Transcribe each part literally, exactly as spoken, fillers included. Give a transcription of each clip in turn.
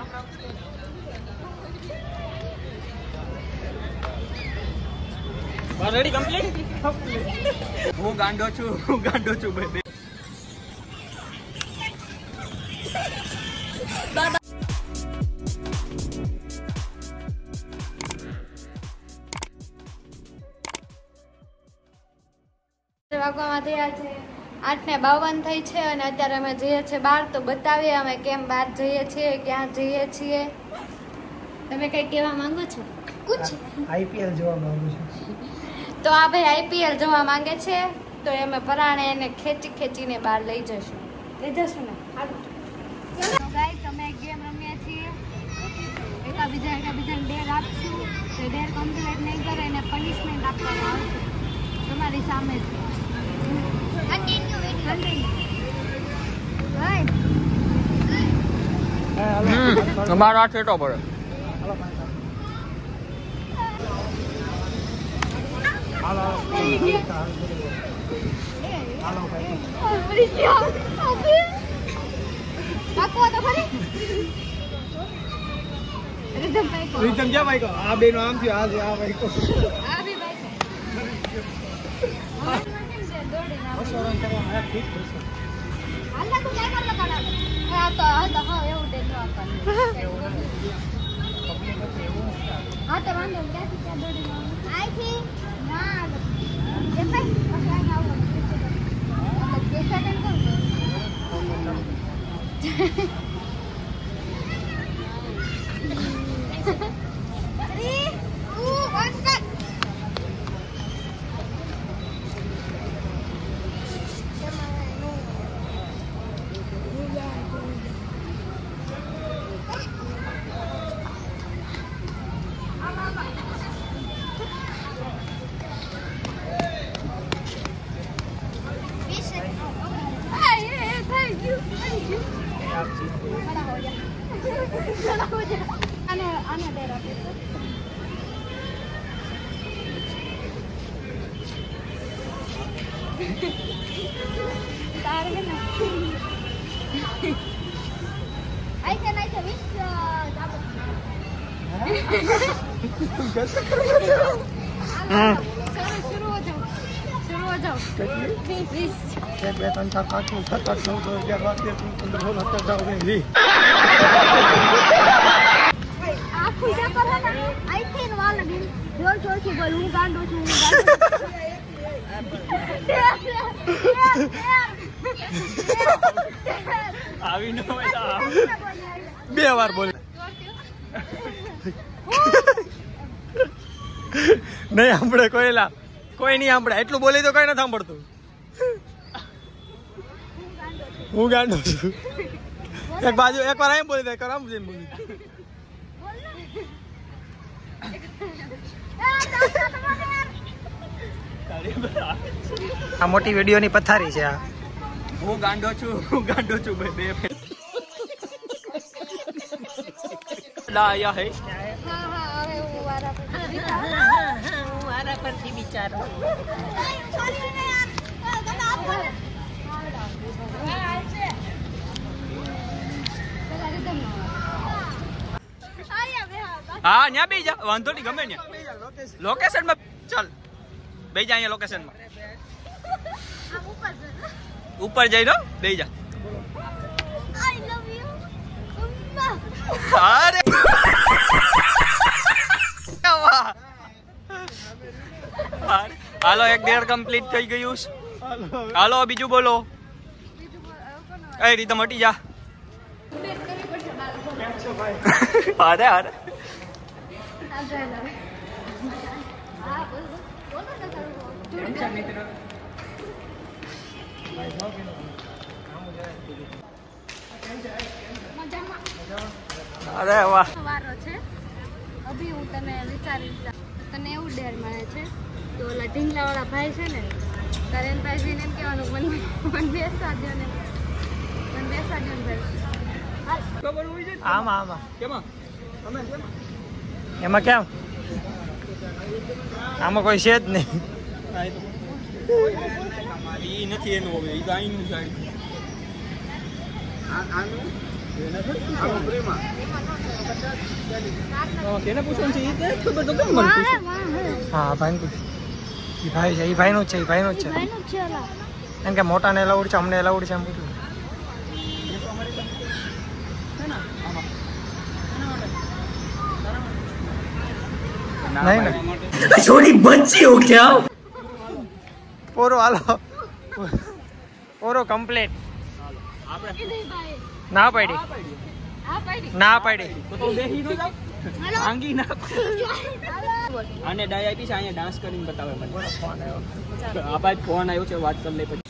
Ready complete. હું ગાંડો છું, હું ગાંડો છું ભાઈ. વાગવામાં થયા છે આઠ ને બાવન થઈ છે અને અત્યારે અમે જઈએ છીએ બહાર. તો બતાવીએ અમે કેમ બહાર જઈએ છીએ, ક્યાં જઈએ છીએ. તમે કઈ કહેવા માંગો છો? કુછ આઈપીએલ જોવા માંગુ છું. તો આ ભાઈ આઈપીએલ જોવા માંગે છે તો અમે પરાણે એને ખેંચી ખેંચીને બહાર લઈ જશું. લઈ જશું ને? તો ગાઈસ અમે ગેમ રમીએ છીએ. એકા બીજા એકા બીજાને ડેર આપશું. તો ડેર કમ્પ્લીટ નહીં કરે એને પનિશમેન્ટ આપવામાં આવશે તમારી સામે જ. Continue video continue. તમારો આ છેટો પડે. હાલો હાલો રીતમ ક્યાં ભાઈ કો આ બેનો આમ થયો આ આ ભાઈ કો આ બી ભાઈ વસોરણ કરવા આ ઠીક છે. હાલના તું ક્યાં કર લગાડા હા તો હા તો હા એવું દે દો આપણને હા તો વાંધો ક્યાંથી ક્યાં દોડી આઈથી ના એ ભાઈ પકડાઈ આવો તો કેસા કેમ કરું three two one start. आने आने दे रहा है तार में ना ऐसे नहीं तो विश जाओ तुम कैसे कर रहे हो? हां चलो शुरू हो जाओ शुरू हो जाओ कितनी बीस एक બે ત્રણ ચાર પાંચ છ સાત આઠ નવ દસ અગિયાર બાર તેર ચૌદ પંદર સોળ સત્તર અઢાર ઓગણીસ વીસ આ ખુજા પર ના આઈ થિન વા લગી જોર જોર થી બોલ હું ગાંડો છું હું ગાંડો આવી ન હોય બે વાર બોલ નહીં સાંભળે કોઈલા કોઈ નહીં સાંભળે એટલું બોલી તો કઈ નથી સાંભળતું હું ગાંડો છું એક બાજુ એક વાર એમ બોલી દે કર આમ જઈને બોલી આ મોટી વિડિયોની પથારી છે આ હું ગાંડો છું હું ગાંડો છું બે બે લાયા હે હા હા હવે હું વારા પર હું વારા પરથી વિચારો છોડી ને યાર ગંદા હાથ કરે હા ન્યા બેઈ જા વાંધો નહીં ગમે ન્યા લોકેશન માં ચાલ બેઈ જા અહીંયા લોકેશન માં ઉપર જઈ દો બેઈ જા આઈ લવ યુ અરે હાલો એક ડેર કમ્પ્લીટ થઈ ગયું હાલો બીજું બોલો એ રીતમ હટી જા અરે અરે અરે વાહ વારો છે અભી હું તને વિચારી તને એવું ડેર મળે છે તો ઓલા ઢીંગલા વાળા ભાઈ છે ને તારે એમ ભાઈ જઈને એમ કહેવાનું મને મને બેસવા દો ને મને બેસવા દો ને ભાઈ ખબર હોય છે આમાં આમાં કેમાં અમે એમાં કેમ આમાં કોઈ છે જ નહીં ઈ નથી એનું હવે ઈ તો આઈનું સાઈડ આ આનું આનું પ્રેમા કેને પૂછવાનું છે ઈ તે ખબર તો કેમ મને પૂછું? હા ભાઈ પૂછ. ઈ ભાઈ છે, ઈ ભાઈનું જ છે, ઈ ભાઈનું જ છે. એમ કે મોટાને એલાઉડ છે, અમને એલાઉડ છે એમ પૂછ્યું. નહીં ને છોડી બચ્ચી હો ક્યા? પૂરો હાલો પૂરો કમ્પ્લીટ. ના પાડી ના પાડી તો બેહી ન જાવ આંગી નાખ. આને ડાય આપી છે, અહીંયા ડાન્સ કરીને બતાવે મને. ફોન આવ્યો. આ ભાઈ ફોન આવ્યો છે, વાત કરી લે પછી.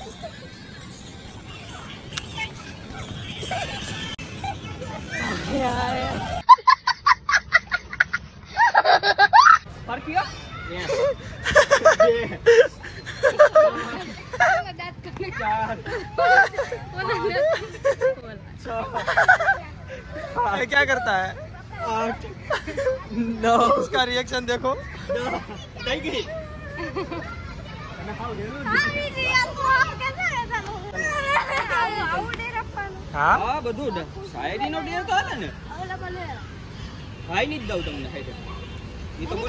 પાર્કિયા ये क्या करता है? आठ नौ उसका रिएक्शन देखो. થઈ ગઈ. हाँ હા બધું શાયરી નો ડેર તો હાલે ને. ભાઈ ની જ દઉં તમને ખાઈ ઈ તો બોલ.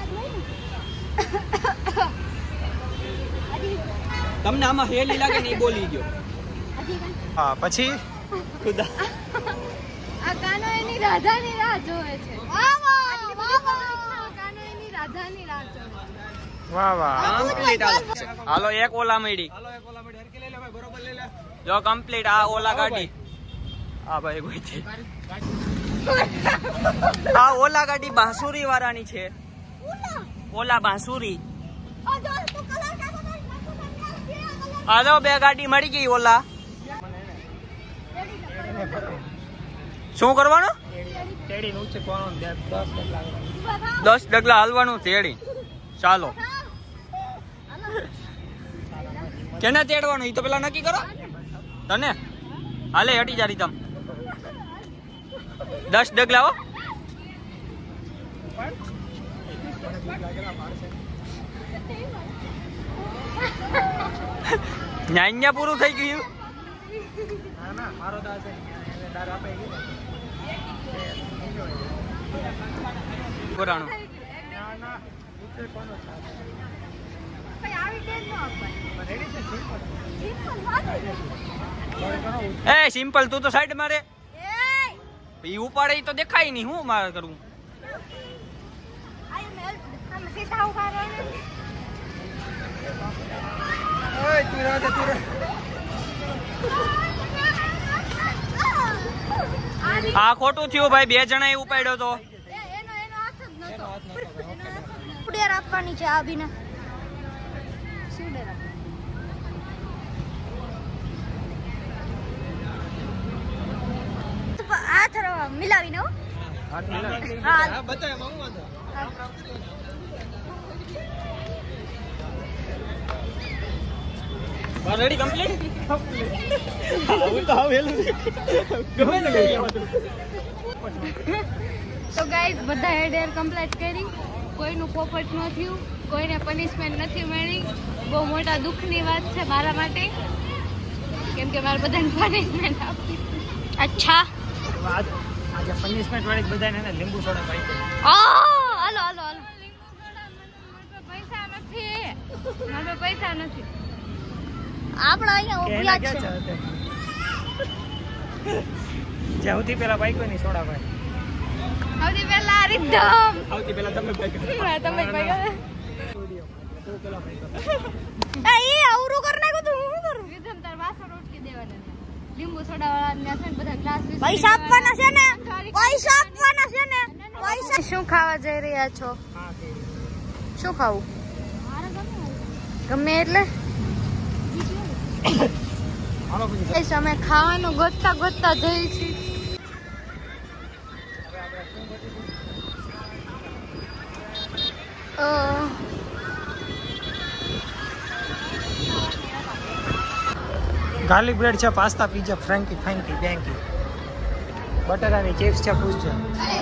તમને આમાં હેલી લાગે ને એ બોલી ગયો. हाँ પછી ખુદા આ કાનો એની રાધાની રાહ જોવે છે. આટલી બધી પબ્લિકમાં કાનો એની રાધાની રાહ જોવે છે. વાહ વાહ. કમ્પ્લીટ હાલો. હાલો એક ઓલા મળી. હાલો એક ઓલા મળી હરકી લઈ લે ભાઈ, બરોબર લઈ લે. જો કમ્પ્લીટ આ ઓલા ગાડી. આ ભાઈ કોઈ છે. આ ઓલા ગાડી બાંસુરી વાળાની છે. ઓલા બાંસુરી. આ જો બે ગાડી મળી ગઈ ઓલા. શું કરવાનું? ટેડી નું છે કોણ દસ ડગલા. દસ ડગલા હાલવાનું તેડી. ચાલો કેને તેડવાનું ઈ તો પેલા નક્કી કરો. તને હાલે હટી જારી તમ. દસ ડગલા હો. ન્યાન્યા પૂરું થઈ ગયું. ના ના મારો દાસ છે, એને દાર આપે ગયો. પુરાણું ના ના ઉતરે કોનો છે? ભાઈ આવી ડેર ન અપાય. રેડી છે સિમ્પલ. સિમ્પલ વાત છે. થોડે ઘણો એ સિમ્પલ તું તો સાઈડ મારે. એય ઈ ઉપાડે ઈ તો દેખાય નહીં. હું મારે કરવું? આઈ મેલ આમ સીધા ઉભા રહો ને. ઓય તું રહે તું રહે. આ ખોટું થયું ભાઈ. બે જણા એ ઉપાડ્યો તો. એ એનો એનો હાથ જ નતો. એનો હાથ જ નતો. ડેર આપવાની છે આ બીને. શું ડેર આપવાની? આ થરો મિલાવીને હો. હાથ મિલા. હા. હા બતાય મામુ વાંધો. Ready complete. આવું તો આવેલું ગમે ને ગઈ. તો ગાઈઝ બધા ડેર કમ્પ્લીટ કરી. કોઈનું પોપટ ન થયું, કોઈને પનિશમેન્ટ નથી મળી. બહુ મોટા દુઃખની વાત છે મારા માટે, કેમ કે મારે બધાને પનિશમેન્ટ આપી. અચ્છા આજ આજે પનિશમેન્ટ વાળી બધાને એને લીંબુ સોડા પાઈ દે. હાલો હાલો હાલો. પૈસા નથી, મારે પૈસા નથી. આપણા અહીંયા ઉભ્યા છે. જ્યાંથી પેલા બાઈક ની સોડા ભાઈ. સૌથી પહેલા રિધમ. સૌથી પહેલા તમે ભાઈ તમે ભાઈ તું પેલા બાઈક. એ ઈ આવરું કર નાખો તો હું શું કરું? રિધમ તાર વાસણ ઉટકી દેવાના છે. લીંબુ સોડા વાળા ને છે ને બધા ગ્લાસ પૈસા આપવાના છે ને. પૈસા આપવાના છે ને. પૈસા શું ખાવા જઈ રહ્યા છો? શું ખાવું? ગમે એટલે હાલો પછી અમે ખાવાનું ગોતતા ગોતતા જઈ છીએ. ગાર્લિક બ્રેડ છે, પાસ્તા, પીઝા, ફ્રેન્કી, ફ્રેન્કી, બેન્કી, બટાકાની ચિપ્સ છે, ફૂસ છે.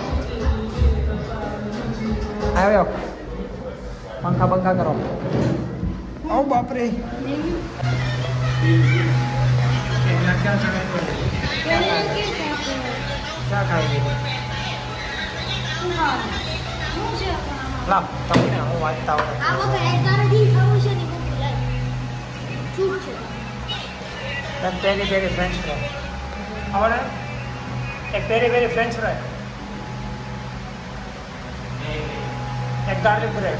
આવ્યો પંખા પંખા કરો. ઓ બાપરે क्या खाएगी? શું છે પણ આમાં? લાવ તમને હું વાંચતા આવડે. આ વગર એક તારાથી થવું છે ને મૂકી લે. શું છે? એક પેરી પેરી ફ્રેન્ચ ફ્રાય આવડે? એક પેરી પેરી ફ્રેન્ચ ફ્રાય, એક ગાર્લિક બ્રેડ.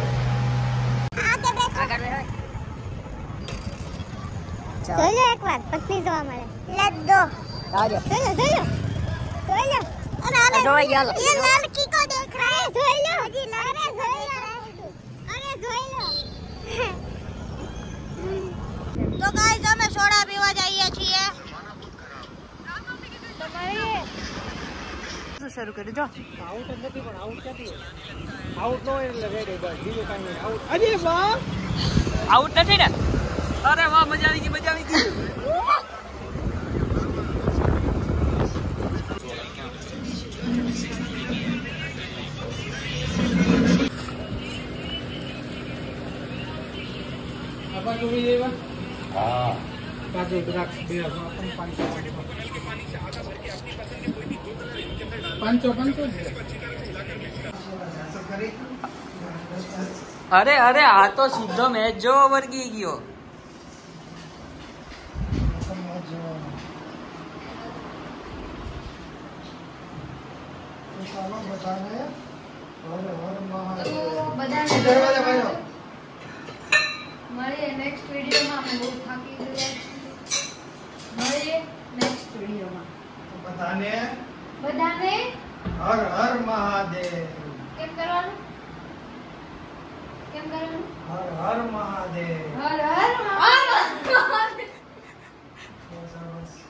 જોઈ લો એકવાર પછી જોવા મળે. લેટ દો આવજો જોઈ લો જોઈ લો જોઈ લો. અરે અરે જોઈ ગયા લો. ये लड़की को देख रहा है. જોઈ લો અરે જોઈ લો અરે જોઈ લો. તો ગાઈસ અમે સોડા પીવા જઈએ છીએ. તો કરીએ શું શરૂ કરી જો આઉટ જ નથી પણ આઉટ ક્યાંથી આઉટ નો એટલે રેડી બસ બીજું કાંઈ નહીં. આઉટ અરે વાહ, આઉટ નથી ને? અરે વાહ, મજા આવી ગઈ, મજા આવી ગઈ. આબા જોઈ લેવા. હા કાજુ દ્રાક્ષ બે પાંચસો પાંચસો પાંચસો અરે અરે આ તો સીધો મેચ જોવો વર્ગી ગયો. તો બધાને મળીએ નેક્સ્ટ વિડીયોમાં. અમે બહુ થાકી ગયા છીએ. મળીએ નેક્સ્ટ વિડીયોમાં. બધાને બધાને હર હર મહાદેવ. કેમ કરવાનું? કેમ કરવાનું? હર હર મહાદેવ. હર હર મહાદેવ. સરસ.